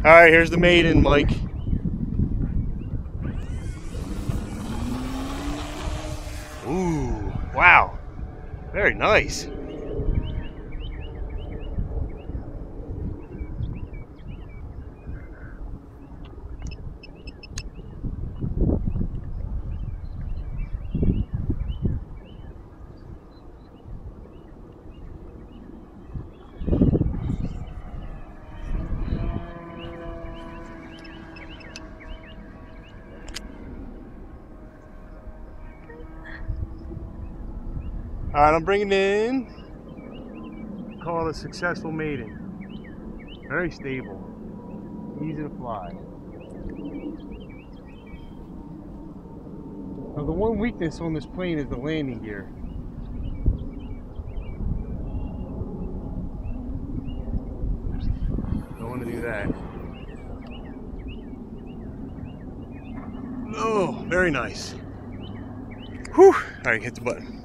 All right, here's the maiden, Mike. Ooh, wow. Very nice. All right, I'm bringing in, call it a successful maiden. Very stable, easy to fly. Now the one weakness on this plane is the landing gear. Don't want to do that. Oh, very nice. Whew, all right, hit the button.